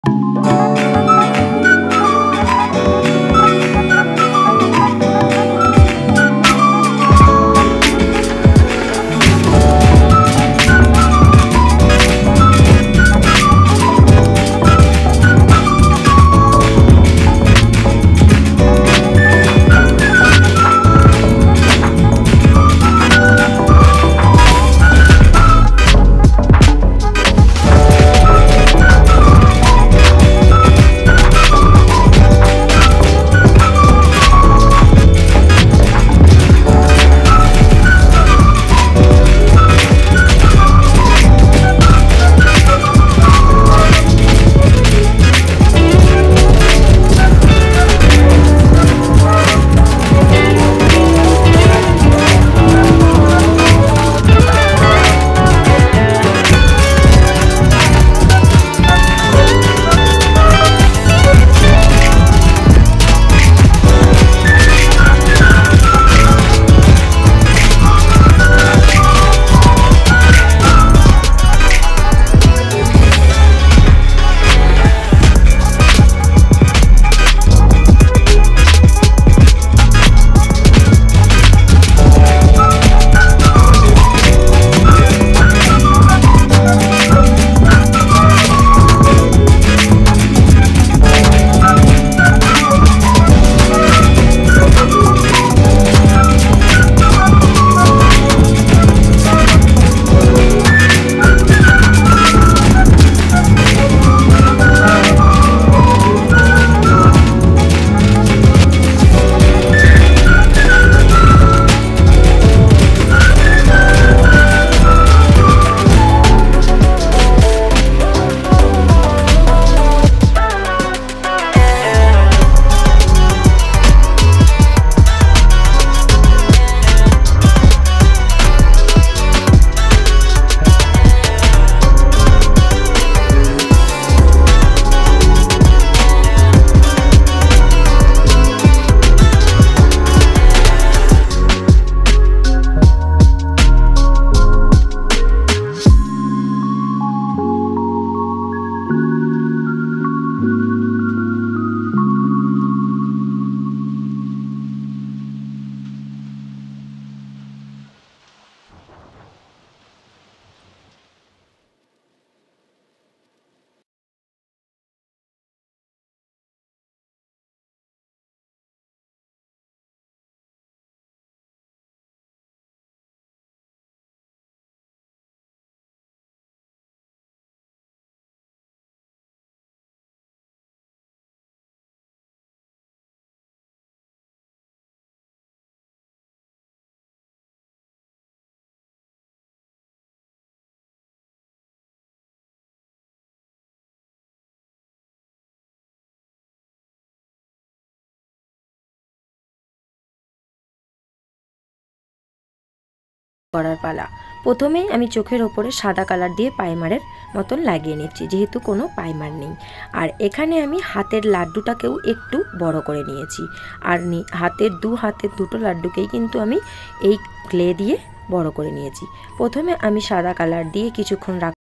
করার পালা। প্রথমেই আমি চোখের ওপরে সাদা কালার দিয়ে প্রাইমারের মতন লাগিয়ে নিচ্ছি, যেহেতু কোনো প্রাইমার নেই। আর এখানে আমি হাতের লাড্ডুটাকেও একটু বড় করে নিয়েছি, আর হাতের দুটো লাড্ডুকেই কিন্তু আমি এই ক্লে দিয়ে বড় করে নিয়েছি। প্রথমে আমি সাদা কালার দিয়ে কিছুক্ষণ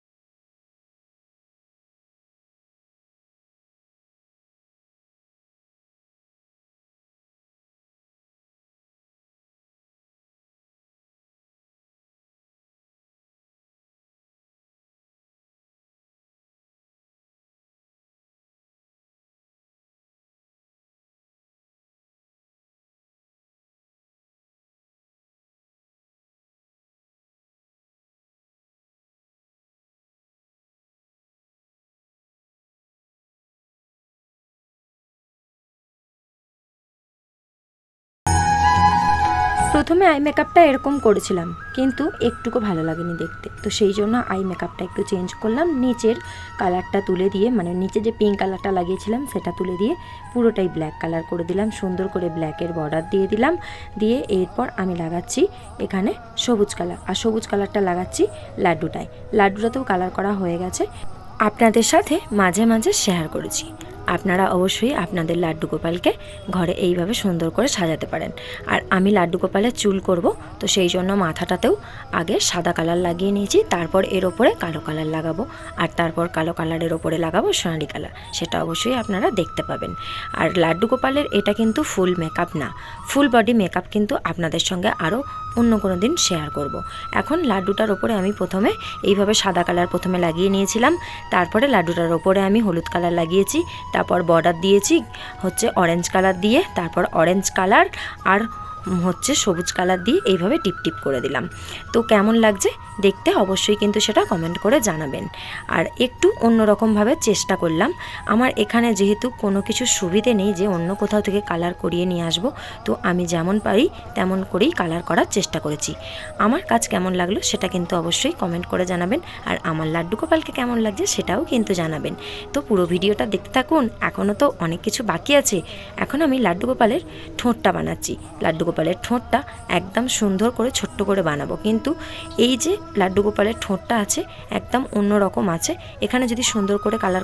প্রথমে আই মেকআপটা এরকম করেছিলাম, কিন্তু একটুকু ভালো লাগেনি দেখতে, তো সেই জন্য আই মেকআপটা একটু চেঞ্জ করলাম। নিচের কালারটা তুলে দিয়ে, মানে নিচে যে পিঙ্ক কালারটা লাগিয়েছিলাম সেটা তুলে দিয়ে পুরোটাই ব্ল্যাক কালার করে দিলাম। সুন্দর করে ব্ল্যাকের বর্ডার দিয়ে দিলাম। দিয়ে এরপর আমি লাগাচ্ছি এখানে সবুজ কালার, আর সবুজ কালারটা লাগাচ্ছি লাড্ডুটাতেও কালার করা হয়ে গেছে, আপনাদের সাথে মাঝে মাঝে শেয়ার করেছি। আপনারা অবশ্যই আপনাদের লাড্ডু গোপালকে ঘরে এইভাবে সুন্দর করে সাজাতে পারেন। আর আমি লাড্ডু গোপালের চুল করব, তো সেই জন্য মাথাটাতেও আগে সাদা কালার লাগিয়ে নিয়েছি, তারপর এর ওপরে কালো কালার লাগাবো, আর তারপর কালো কালারের ওপরে লাগাবো সোনালি কালার। সেটা অবশ্যই আপনারা দেখতে পাবেন। আর লাড্ডু গোপালের এটা কিন্তু ফুল মেকআপ না, ফুল বডি মেকআপ কিন্তু আপনাদের সঙ্গে আরও অন্য কোনো দিন শেয়ার করব। এখন লাড্ডুটার ওপরে আমি প্রথমে এইভাবে সাদা কালার প্রথমে লাগিয়ে নিয়েছিলাম, তারপরে লাড্ডুটার ওপরে আমি হলুদ কালার লাগিয়েছি, তারপর বর্ডার দিয়েছি হচ্ছে অরেঞ্জ কালার দিয়ে, তারপর অরেঞ্জ কালার আর হচ্ছে সবুজ কালার দিয়ে এইভাবে টিপ টিপ করে দিলাম। তো কেমন লাগছে দেখতে অবশ্যই কিন্তু সেটা কমেন্ট করে জানাবেন। আর একটু অন্যরকমভাবে চেষ্টা করলাম, আমার এখানে যেহেতু কোনো কিছু সুবিধে নেই যে অন্য কোথাও থেকে কালার করিয়ে নিয়ে আসবো, তো আমি যেমন পারি তেমন করেই কালার করার চেষ্টা করেছি। আমার কাজ কেমন লাগলো সেটা কিন্তু অবশ্যই কমেন্ট করে জানাবেন, আর আমার লাড্ডু গোপালকে কেমন লাগছে সেটাও কিন্তু জানাবেন। তো পুরো ভিডিওটা দেখতে থাকুন, এখনও তো অনেক কিছু বাকি আছে। এখন আমি লাড্ডু গোপালের ঠোঁটটা বানাচ্ছি। লাড্ডু গোপালের ঠোঁটটা একদম সুন্দর করে ছোট্ট করে বানাবো, কিন্তু এই যে লাড্ডু গোপালের ঠোঁটটা আছে একদম অন্য রকম আছে। এখানে যদি সুন্দর করে কালার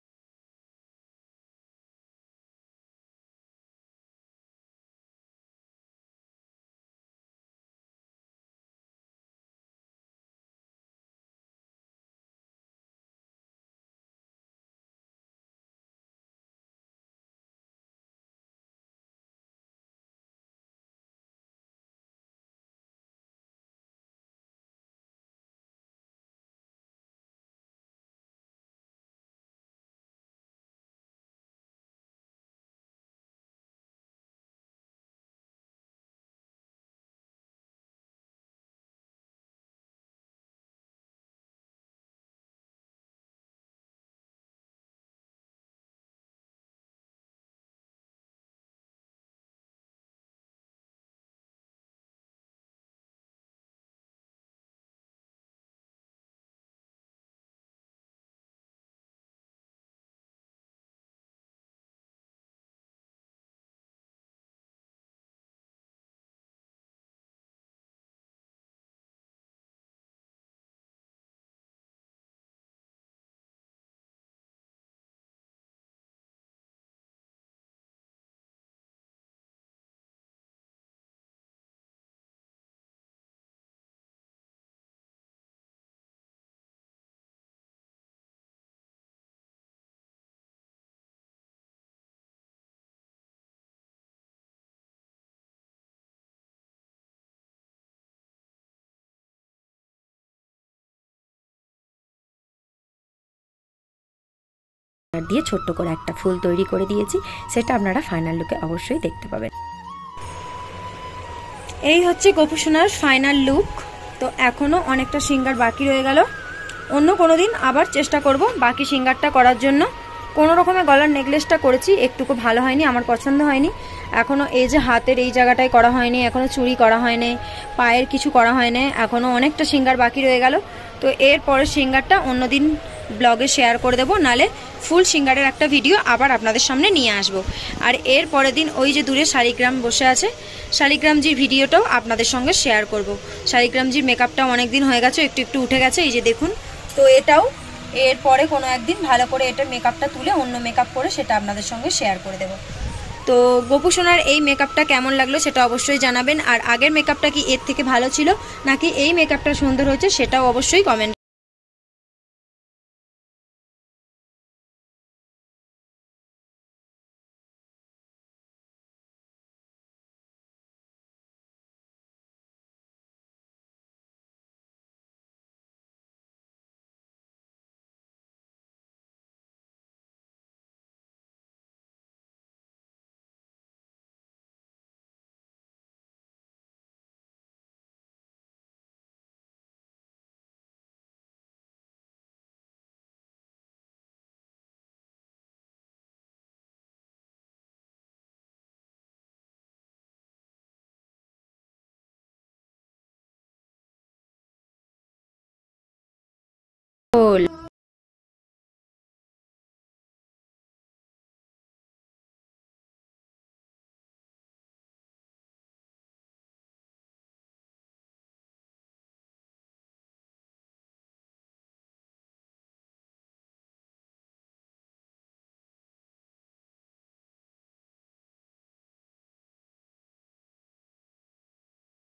দিয়ে ছোট্ট করে একটা ফুল তৈরি করে দিয়েছি, সেটা আপনারা ফাইনাল লুকে অবশ্যই দেখতে পাবেন। এই হচ্ছে গোপুসোনার ফাইনাল লুক। তো এখনও অনেকটা সিঙ্গার বাকি রয়ে গেল, অন্য কোনো দিন আবার চেষ্টা করব বাকি সিঙ্গারটা করার জন্য। কোনো রকমের গলার নেকলেসটা করেছি, একটুকু ভালো হয়নি, আমার পছন্দ হয়নি। এখনও এই যে হাতের এই জায়গাটায় করা হয়নি, এখনও চুড়ি করা হয়নি, পায়ের কিছু করা হয়নি, এখনও অনেকটা সিঙ্গার বাকি রয়ে গেল। তো এর পরের সিঙ্গারটা অন্যদিন ব্লগে শেয়ার করে দেবো, নালে ফুল সিঙ্গারের একটা ভিডিও আবার আপনাদের সামনে নিয়ে আসব। আর এর পরের দিন ওই যে দূরে শালিগ্রাম বসে আছে, শালিগ্রামজির ভিডিওটাও আপনাদের সঙ্গে শেয়ার করব। শালিগ্রামজির মেকআপটা অনেক দিন হয়ে গেছে, একটু একটু উঠে গেছে, এই যে দেখুন। তো এটাও এরপরে কোনো একদিন ভালো করে এটা মেকআপটা তুলে অন্য মেকআপ করে সেটা আপনাদের সঙ্গে শেয়ার করে দেব। তো গোপুসোনার এই মেকআপটা কেমন লাগলো সেটা অবশ্যই জানাবেন। আর আগের মেকআপটা কি এর থেকে ভালো ছিল নাকি এই মেকআপটা সুন্দর হয়েছে সেটাও অবশ্যই কমেন্ট।